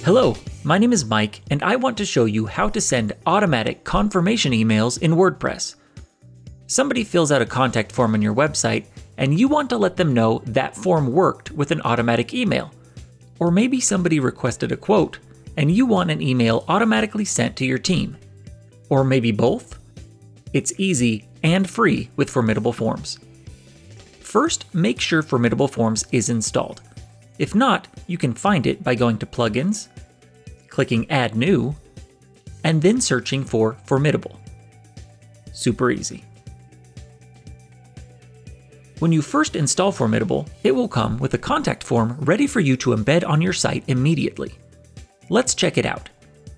Hello, my name is Mike, and I want to show you how to send automatic confirmation emails in WordPress. Somebody fills out a contact form on your website, and you want to let them know that form worked with an automatic email. Or maybe somebody requested a quote, and you want an email automatically sent to your team. Or maybe both? It's easy and free with Formidable Forms. First, make sure Formidable Forms is installed. If not, you can find it by going to Plugins, clicking Add New, and then searching for Formidable. Super easy. When you first install Formidable, it will come with a contact form ready for you to embed on your site immediately. Let's check it out.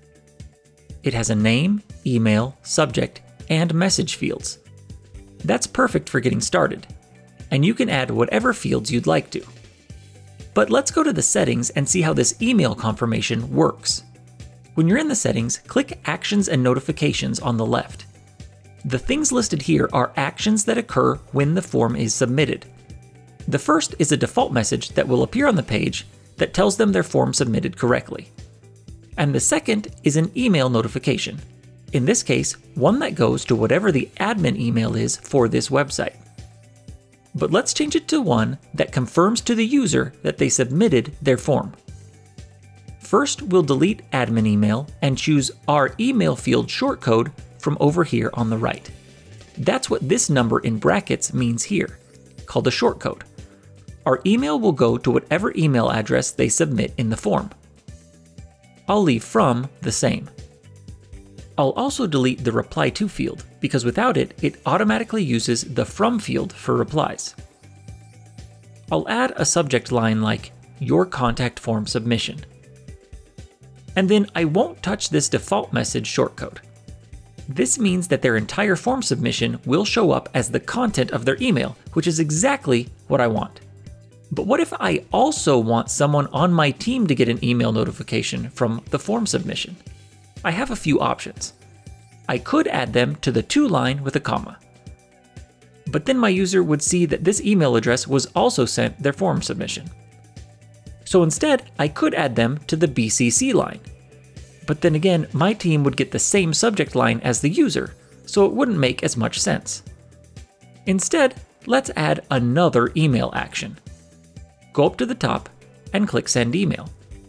It has a name, email, subject, and message fields. That's perfect for getting started, and you can add whatever fields you'd like to. But let's go to the settings and see how this email confirmation works. When you're in the settings, click Actions and Notifications on the left. The things listed here are actions that occur when the form is submitted. The first is a default message that will appear on the page that tells them their form submitted correctly. And the second is an email notification. In this case, one that goes to whatever the admin email is for this website. But let's change it to one that confirms to the user that they submitted their form. First, we'll delete admin email and choose our email field shortcode from over here on the right. That's what this number in brackets means here, called a shortcode. Our email will go to whatever email address they submit in the form. I'll leave from the same. I'll also delete the reply to field, because without it, it automatically uses the from field for replies. I'll add a subject line like, your contact form submission. And then I won't touch this default message shortcode. This means that their entire form submission will show up as the content of their email, which is exactly what I want. But what if I also want someone on my team to get an email notification from the form submission? I have a few options. I could add them to the to line with a comma. But then my user would see that this email address was also sent their form submission. So instead, I could add them to the BCC line. But then again, my team would get the same subject line as the user, so it wouldn't make as much sense. Instead, let's add another email action. Go up to the top and click Send Email.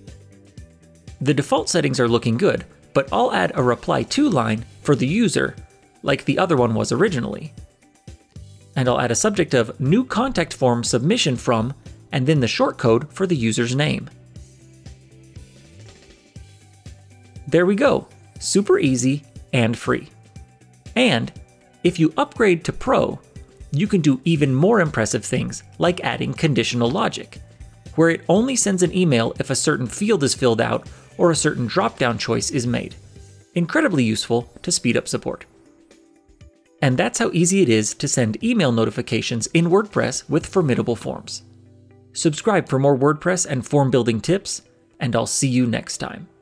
The default settings are looking good, but I'll add a reply to line for the user, like the other one was originally. And I'll add a subject of new contact form submission from, and then the shortcode for the user's name. There we go, super easy and free. And if you upgrade to Pro, you can do even more impressive things like adding conditional logic, where it only sends an email if a certain field is filled out or a certain drop-down choice is made. Incredibly useful to speed up support. And that's how easy it is to send email notifications in WordPress with Formidable Forms. Subscribe for more WordPress and form building tips, and I'll see you next time.